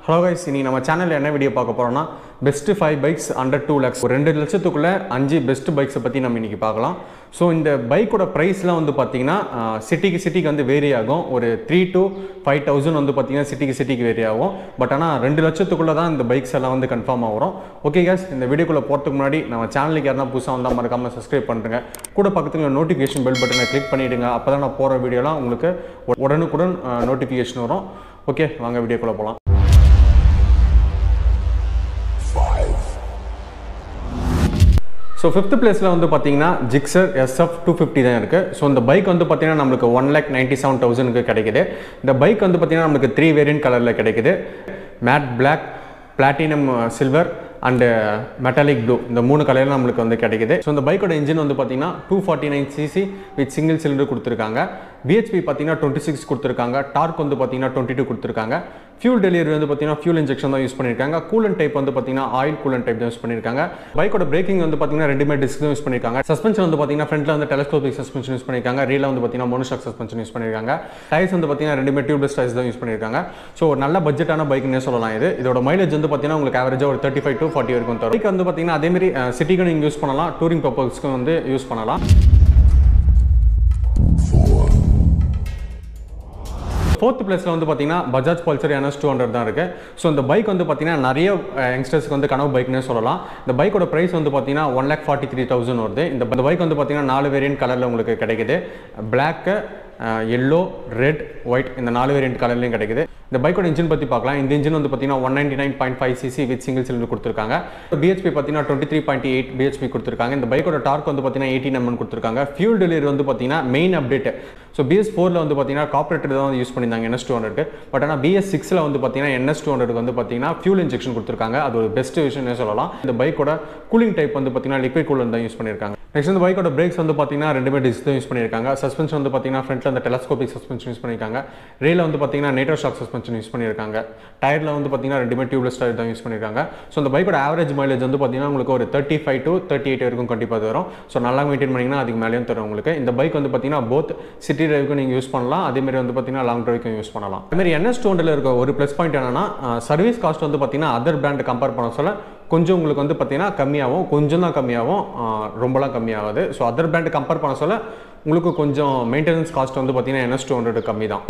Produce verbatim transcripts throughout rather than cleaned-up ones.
Hello guys, in our channel என்ன video பார்க்க போறோம்னா best five bikes under two lakhs ஒரு ரெண்டு லட்சத்துக்குள்ள அஞ்சு பெஸ்ட் பைக்ஸ் பத்தி நம்ம இன்னைக்கு பார்க்கலாம். சோ இந்த பைக்கோட பிரைஸ்லாம் வந்து பாத்தீங்கன்னா சிட்டிக்கு சிட்டிக்கு வந்து வேரி ஆகும். ஒரு three to five thousand வந்து பாத்தீங்கன்னா சிட்டிக்கு சிட்டிக்கு வேரி ஆகும். பட் ஆனா ரெண்டு லட்சத்துக்குள்ள தான் இந்த பைக்ஸ் எல்லாம் வந்து கன்ஃபார்ம் ஆகும். ஓகே गाइस, இந்த வீடியோக்குள்ள போறதுக்கு முன்னாடி நம்ம சேனலுக்கு யாரனா புதுசா வந்தா மறக்காம Subscribe பண்ணுங்க. கூட பக்கத்துல நோட்டிஃபிகேஷன் பெல் பட்டனை கிளிக் பண்ணிடுங்க. அப்பதான் நான் போற வீடியோலாம் உங்களுக்கு உடனுக்குடன் நோட்டிஃபிகேஷன் வரும். ஓகே, வாங்க வீடியோக்குள்ள போலாம். So fifth place la vandu pathina Gixxer S F two fifty தான் இருக்கு. So இந்த பைக் வந்து பாத்தீங்கன்னா நமக்கு one lakh ninety-seven thousand க்கு கிடைக்குது. இந்த பைக் வந்து பாத்தீங்கன்னா நமக்கு three variant கலர்ல கிடைக்குது. Matte black, platinum silver and metallic blue இந்த மூணு கலர்ல நமக்கு வந்து கிடைக்குது. So இந்த பைக்கோட இன்ஜின் வந்து பாத்தீங்கன்னா two forty-nine C C with single cylinder கொடுத்திருக்காங்க. B H P பாத்தீங்கன்னா twenty-six கொடுத்திருக்காங்க. டார்க் வந்து பாத்தீங்கன்னா twenty-two கொடுத்திருக்காங்க. fuel delivery வந்து பாத்தீங்கன்னா fuel injection தான் யூஸ் பண்ணிருக்காங்க. coolant type வந்து பாத்தீங்கன்னா oil coolant type தான் யூஸ் பண்ணிருக்காங்க. பைக்கோட braking வந்து பாத்தீங்கன்னா ரெண்டுமே டிஸ்க் தான் யூஸ் பண்ணிருக்காங்க. சஸ்பென்ஷன் வந்து பாத்தீங்கன்னா ஃப்ரண்ட்ல வந்து telescopic suspension யூஸ் பண்ணிருக்காங்க. ரியர்ல வந்து பாத்தீங்கன்னா monoshock suspension யூஸ் பண்ணிருக்காங்க. டயர்ஸ் வந்து பாத்தீங்கன்னா ரெண்டுமே tubeless டயர்ஸ் தான் யூஸ் பண்ணிருக்காங்க. சோ ஒரு நல்ல பட்ஜெட்டான பைக்னே சொல்லலாம் இது. இதோட மைலேஜ் வந்து பாத்தீங்கன்னா உங்களுக்கு ஆவரேஜா ஒரு thirty-five to forty வரைக்கும் தரும். பைக் வந்து பாத்தீங்கன்னா அதே மாதிரி சிட்டிக்கு நீங்க யூஸ் பண்ணலாம், டூரிங் பர்பஸ்க்கு வந்து யூஸ் பண்ணலாம். fourth place la vandu pathina Bajaj Pulsar N S two hundred தான் இருக்கு. சோ இந்த பைக் வந்து பாத்தீங்கன்னா நிறைய யங்ஸ்டர்ஸ்க்கு வந்து கனவு பைக்னே சொல்லலாம். இந்த பைக்கோட பிரைஸ் வந்து பாத்தீங்கன்னா one lakh forty-three thousand வருது. இந்த பைக் வந்து பாத்தீங்கன்னா நாலு வேரியன்ட் கலர்ல உங்களுக்கு கிடைக்குது. Black, yellow, red, white இந்த நாலு வேரியன்ட் கலர்லயும் கிடைக்குது. இந்த பைக்கோட இன்ஜின் பத்தி பார்க்கலாம். இந்த இன்ஜின் வந்து பாத்தீங்கன்னா one ninety-nine point five C C with single cylinder கொடுத்திருக்காங்க. B H P பாத்தீங்கன்னா twenty-three point eight B H P கொடுத்திருக்காங்க. இந்த பைக்கோட டார்க் வந்து பாத்தீங்கன்னா eighteen newton கொடுத்திருக்காங்க. fuel delivery வந்து பாத்தீங்கன்னா main update. So B S four ல வந்து பாத்தீங்கன்னா கார்பரேட்டர் தான் யூஸ் பண்ணிருந்தாங்க N S two hundred க்கு. பட் ஆனா B S six ல வந்து பாத்தீங்கன்னா N S two hundred க்கு வந்து பாத்தீங்கன்னா fuel injection கொடுத்திருக்காங்க. அது ஒரு பெஸ்ட் விஷயம்னே சொல்லலாம். இந்த பைக்கோட கூலிங் டைப் வந்து பாத்தீங்கன்னா liquid coolant தான் யூஸ் பண்ணிருக்காங்க. நெக்ஸ்ட் இந்த பைக்கோட பிரேக்ஸ் வந்து பாத்தீங்கன்னா ரெண்டுமே டிஸ்க் தான் யூஸ் பண்ணிருக்காங்க. சஸ்பென்ஷன் வந்து பாத்தீங்கன்னா ஃப்ரண்ட்ல அந்த telescopic suspension யூஸ் பண்ணிருக்காங்க. ரியர்ல வந்து பாத்தீங்கன்னா நேட்டோ ஷாக் சஸ்பென்ஷன் யூஸ் பண்ணிருக்காங்க. டயர்ல வந்து பாத்தீங்கன்னா ரெண்டுமே டியூப்லெஸ் டயர் தான் யூஸ் பண்ணிருக்காங்க. சோ இந்த பைக்கோட ஆவரேஜ் மைலேஜ் வந்து பாத்தீங்கன்னா உங்களுக்கு ஒரு thirty-five to thirty-eight வரைக்கும் கண்டிப்பா வரும். சோ நல்லா மெயின்டெய்ன் பண்ணீங்கன்னா அதுக்கு மேலயும் தரும் உங்களுக்கு. இந்த பைக் வந்து பாத்தீங்கன்னா போத் சிட்டி டிரைவுக்கு நீங்க யூஸ் பண்ணலாம், அதே மாதிரி வந்து பாத்தீங்கன்னா லாங் டிரைவுக்கு யூஸ் பண்ணலாம். அதே மாதிரி N S two hundred ல இருக்க ஒரு ப்ளஸ் பாயிண்ட் என்னன்னா சர்வீஸ் காஸ்ட் வந்து பாத்தீங்கன்னா அதர் பிராண்ட் கம்பேர் பண்ண சொல்ல கொஞ்சம் உங்களுக்கு வந்து பாத்தீங்கன்னா கம்மியாகும். கொஞ்சம் தான் கம்மியாகும், ரொம்பலாம் கம்மியாகாது. ஸோ அதர் பிராண்ட் கம்பேர் பண்ண சொல்ல உங்களுக்கு கொஞ்சம் மெயின்டெனன்ஸ் காஸ்ட் வந்து பாத்தீங்கன்னா N S two hundred கம்மி தான்.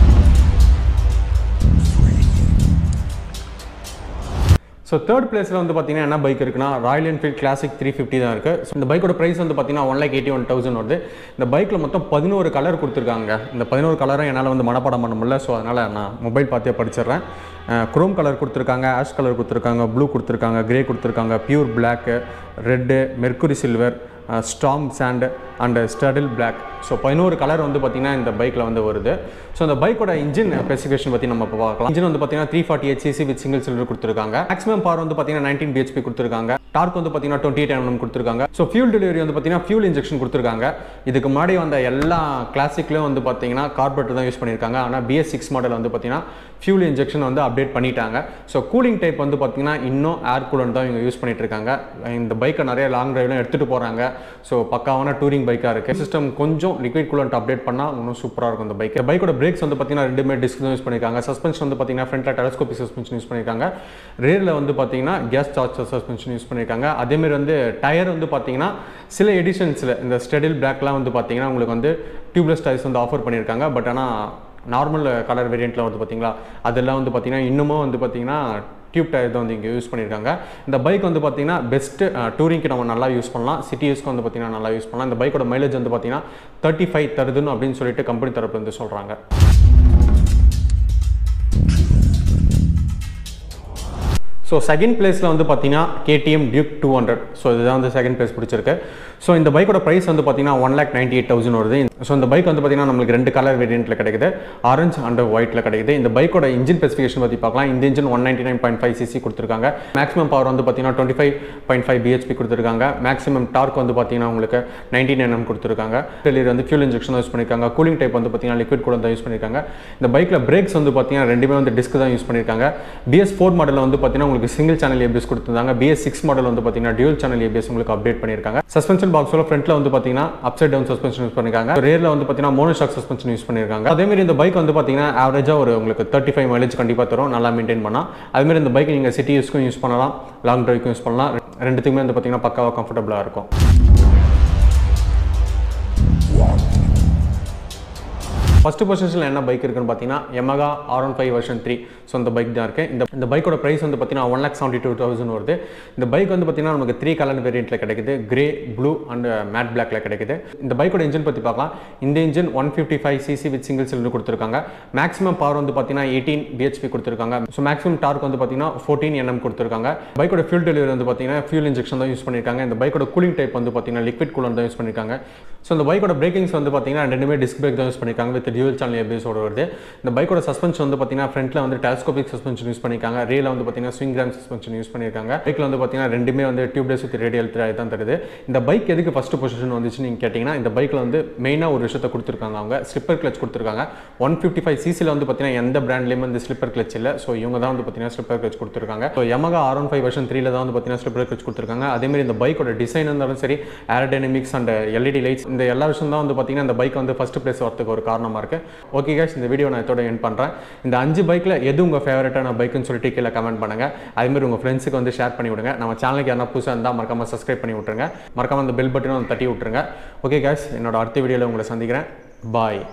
ஸோ தேர்ட் பிளேஸில் வந்து பார்த்தீங்கன்னா என்ன பைக் இருக்குன்னா Royal Enfield classic three fifty தான் இருக்குது. ஸோ இந்த பைக்கோட ப்ரைஸ் வந்து பார்த்தீங்கன்னா one lakh eighty one thousand வருது. இந்த பைக்கில் மொத்தம் பதினோரு கலர் கொடுத்துருக்காங்க. இந்த பதினோரு கலரும் என்னால் வந்து மனப்பாடம் பண்ண முடியல. ஸோ அதனால் நான் மொபைல் பார்த்தே படிச்சிடுறேன். குரோம் கலர் கொடுத்துருக்காங்க, ஆஷ் கலர் கொடுத்துருக்காங்க, ப்ளூ கொடுத்துருக்காங்க, கிரே கொடுத்துருக்காங்க, pure black, red, mercury silver, storm sand and stealth black. So பதினோரு கலர் வந்து பார்த்தீங்கன்னா இந்த பைக்கில் வந்து வருது. ஸோ இந்த பைக்கோட இன்ஜின் ஸ்பெசிஃபிகேஷன் பற்றி நம்ம இப்போ பார்க்கலாம். இன்ஜின் வந்து பார்த்தீங்கன்னா three forty-eight C C with single cylinder கொடுத்துருக்காங்க. மேக்ஸிமம் பவர் வந்து பார்த்தீங்கன்னா nineteen B H P கொடுத்துருக்காங்க. டார்க் வந்து பார்த்தீங்கன்னா twenty-eight newton கொடுத்துருக்காங்க. ஸோ ஃபியூல் டெலிவரி வந்து பார்த்தீங்கன்னா ஃபியூல் இன்ஜெக்ஷன் கொடுத்துருக்காங்க. இதுக்கு முன்னாடி வந்த எல்லா கிளாசிக்லையும் வந்து பார்த்தீங்கன்னா கார்பரேட்டர் தான் யூஸ் பண்ணியிருக்காங்க. ஆனால் B S six மாடல் வந்து பார்த்தீங்கன்னா ஃபியூல் இன்ஜெக்ஷன் வந்து அப்டேட் பண்ணிட்டாங்க. ஸோ கூலிங் டைப் வந்து பார்த்தீங்கன்னா இன்னும் ஏர் கூலண்ட் தான் இவங்க யூஸ் பண்ணிட்டு இருக்காங்க. இந்த பைக்கை நிறைய லாங் டிரைவ்லாம் எடுத்துகிட்டு போகிறாங்க. ஸோ பக்காவான டூரிங் பைக்காக இருக்குது. சிஸ்டம் கொஞ்சம் லிக்விட் கூலண்ட் அப்டேட் பண்ணால் இன்னும் சூப்பராக இருக்கும் இந்த பைக். பைக்கோட பிரேக்ஸ் வந்து பார்த்தீங்கன்னா ரெண்டுமே டிஸ்க் தான் யூஸ் பண்ணியிருக்காங்க. சஸ்பென்ஷன் வந்து பார்த்தீங்கன்னா ஃப்ரண்ட்டில் டெலஸ்கோபிக் சஸ்பென்ஷன் யூஸ் பண்ணியிருக்காங்க. ரியரில் வந்து பார்த்தீங்கன்னா கேஸ் சார்ஜர் சஸ்பென்ஷன் யூஸ் பண்ணியிருக்காங்க. அதேமாதிரி வந்து டயர் வந்து பார்த்தீங்கன்னா சில எடிஷன்ஸில் இந்த ஸ்டெடில் பிளாக்லாம் வந்து பார்த்தீங்கன்னா உங்களுக்கு வந்து டியூப்லெஸ் டயர்ஸ் வந்து ஆஃபர் பண்ணியிருக்காங்க. பட் ஆனால் நார்மல் கலர் வேரியண்ட்டில் வந்து பார்த்தீங்களா அதெல்லாம் வந்து பார்த்தீங்கன்னா இன்னமும் வந்து பார்த்தீங்கன்னா டியூப் டயர் தான் வந்து இங்கே யூஸ் பண்ணியிருக்காங்க. இந்த பைக் வந்து பார்த்தீங்கன்னா பெஸ்ட்டு டூரிங்க்கு நம்ம நல்லா யூஸ் பண்ணலாம், சிட்டி யூஸ்க்கு வந்து பார்த்தீங்கன்னா நல்லா யூஸ் பண்ணலாம். இந்த பைக்கோட மைலேஜ் வந்து பார்த்தீங்கன்னா தேர்ட்டி ஃபைவ் தருதுன்னு அப்படின்னு சொல்லிட்டு கம்பெனி தரப்பு வந்து சொல்கிறாங்க. ஸோ செகண்ட் பிளேஸில் வந்து பார்த்தீங்கன்னா K T M Duke two hundred. So இதுதான் வந்து செகண்ட் பிளேஸ் பிடிச்சிருக்கு. ஸோ இந்த பைக்கோட ப்ரைஸ் வந்து பார்த்தீங்கன்னா one lakh ninety eight thousand வருது. ஸோ இந்த பைக் வந்து பார்த்தீங்கன்னா நம்மளுக்கு ரெண்டு கலர் வேரியண்ட்டில் கிடைக்குது, ஆரஞ்சு அண்ட் ஒயிட்டில் கிடைக்குது. இந்த பைக்கோட இன்ஜின் ஸ்பெசிஃபிகேஷன் பற்றி பார்க்கலாம். இந்த engine one ninety nine point five CC கொடுத்துருக்காங்க. மேக்ஸிமம் பவர் வந்து பார்த்தீங்கன்னா twenty five point five B H P கொடுத்துருக்காங்க. மேக்ஸிமம் டார்க் வந்து பார்த்தீங்கன்னா உங்களுக்கு நைன்டீன் newton கொடுத்துருக்காங்க. டெலிவரி வந்து ஃபியூல் இன்ஜெக்ஷன் யூஸ் பண்ணியிருக்காங்க. கூலிங் டைப் வந்து பார்த்தீங்கன்னா லிக்விட் கூட தான் யூஸ் பண்ணியிருக்காங்க. இந்த பைக்கில் பிரேக்ஸ் வந்து பார்த்தீங்கன்னா ரெண்டுமே வந்து டிஸ்க் தான் யூஸ் பண்ணியிருக்காங்க. B S four மாடலில் வந்து பார்த்தீங்கன்னா உங்களுக்கு சிங்கிள் சேனல் ஏபிஎஸ் கொடுத்துருந்தாங்க. பிஎஸ் சிக்ஸ் மாடல் வந்து பார்த்தீங்கன்னா டியூல் சேனல் ஏபிஎஸ் உங்களுக்கு அப்டேட் பண்ணியிருக்காங்க. சஸ்பென்ஷன் பாக்ஸோட ஃப்ரண்ட்ல வந்து பார்த்தீங்கன்னா அப்சைட் டவுன் சஸ்பென்ஷன் யூஸ் பண்ணிருக்காங்க. ரேர்ல வந்து பார்த்தீங்கன்னா மோனோஷாக் சஸ்பென்ஷன் யூஸ் பண்ணிருக்காங்க. அதே மாதிரி இந்த பைக் வந்து பார்த்தீங்கன்னா ஆவரேஜா ஒரு உங்களுக்கு தேர்ட்டி ஃபைவ் மைலேஜ் கண்டிப்பாக தரும், நல்லா மெயின்டைன் பண்ணா. அதே மாதிரி இந்த பைக் நீங்கள் சிட்டி யூஸ்க்கும் யூஸ் பண்ணலாம், லாங் டிரைவ்க்கும் யூஸ் பண்ணலாம். ரெண்டுத்துக்குமே வந்து பார்த்தீங்கன்னா பக்காவாக கம்ஃபர்டபுளாக இருக்கும். ஃபர்ஸ்ட் பொசிஷனில் என்ன பைக் இருக்குன்னு பார்த்தீங்கன்னா Yamaha R one five version three. So இந்த பைக் தான் இருக்குது. இந்த இந்த பைக்கோட ப்ரைஸ் வந்து பார்த்தீங்கன்னா one lakh seventy two thousand வருது. இந்த பைக் வந்து பார்த்தீங்கன்னா நமக்கு த்ரீ கலர் வேரியண்ட்டில் கிடைக்குது, கிரே, ப்ளூ அண்ட் மேட் பிளாக்ல கிடைக்குது. இந்த பைக்கோட இன்ஜின் பற்றி பார்க்கலாம். இந்த engine one fifty five CC with single cylinder கொடுத்துருக்காங்க. மேக்ஸிமம் பவர் வந்து பார்த்தீங்கன்னா எயிட்டீன் பிஹெச்பி கொடுத்துருக்காங்க. ஸோ மேக்ஸிமம் டார்க் வந்து பார்த்தீங்கன்னா ஃபோர்டீன் என்எம் கொடுத்துருக்காங்க. பைக்கோட ஃபியூல் டெலிவரி வந்து பார்த்தீங்கன்னா ஃபியூல் இன்ஜெக்ஷன் தான் யூஸ் பண்ணியிருக்காங்க. இந்த பைக்கோட கூலிங் டைப் வந்து பார்த்தீங்கன்னா லிக்விட் கூலர் தான் யூஸ் பண்ணியிருக்காங்க. ஸோ இந்த பைக்கோட பிரேக்கிங்ஸ் வந்து பார்த்தீங்கன்னா ரெண்டுமே டிஸ்க் பிரேக் தான் யூஸ் பண்ணியிருக்காங்க வித் டியூவல் சேனல் ஏபிஎஸோட வருது. இந்த பைக்கோட சஸ்பென்ஷன் வந்து பார்த்தீங்கன்னா ஃப்ரண்ட்ல வந்து டெலஸ்கோபிக் சஸ்பென்ஷன் யூஸ் பண்ணியிருக்காங்க. ரேல வந்து பார்த்தீங்கன்னா ஸ்விங் கிராம் சஸ்பென்ஷன் யூஸ் பண்ணியிருக்காங்க. பைக்ல வந்து பார்த்தீங்கன்னா ரெண்டுமே வந்து டியூப்லெஸ் வித் ரேடியல் திராய் தான் தருது. இந்த பைக் எதுக்கு ஃபர்ஸ்ட் பொசிஷன் வந்துச்சு நீங்கள் கேட்டிங்கன்னா, இந்த பைக்கில் வந்து மெயினாக ஒரு விஷயத்தை கொடுத்துருக்காங்க. அவங்க ஸ்லிப்பர் கிளச் கொடுத்துருக்காங்க. ஒன் ஃபிஃப்டி ஃபைவ் சிசியில் வந்து பார்த்தீங்கன்னா எந்த பிராண்ட்லேயுமே வந்து ஸ்லிப்பர் கிளச் இல்லை. ஸோ இவங்க தான் வந்து பார்த்தீங்கன்னா ஸ்லிப்பர் கிளச் கொடுத்துருக்காங்க. So Yamaha R one five version த்ரீல தான் வந்து பார்த்தீங்கன்னா ஸ்லிப்பர் கிளச் கொடுத்துருக்காங்க. அதேமாதிரி இந்த பைக்கோட டிசைன் இருந்தாலும் சரி, ஏரோடைனமிக்ஸ் அண்ட் எல்இடி லைட்ஸ், இந்த எல்லா விஷயம் தான் வந்து பார்த்தீங்கன்னா இந்த பைக் வந்து ஃபர்ஸ்ட் பிளேஸ் வரதுக்கு ஒரு காரணமாக இருக்கு. ஓகே கைஸ், இந்த வீடியோ நான் இதோட எண்ட் பண்ணுறேன். இந்த அஞ்சு பைக்கில் எது உங்கள் ஃபேவரட்டான பைக்குன்னு சொல்லிட்டு கீழே கமெண்ட் பண்ணுங்கள். அதேமாதிரி உங்கள் ஃப்ரெண்ட்ஸுக்கு வந்து ஷேர் பண்ணி விடுங்க. நம்ம சேனலுக்கு யாரா புதுசாக இருந்தால் மறக்காமல் சப்ஸ்கிரைப் பண்ணி விட்டுருங்க. மறக்காமல் அந்த பெல் பட்டனும் தட்டி விட்டுருங்க. ஓகே கைஸ், என்னோட அடுத்த வீடியோவில் உங்களை சந்திக்கிறேன். பாய்.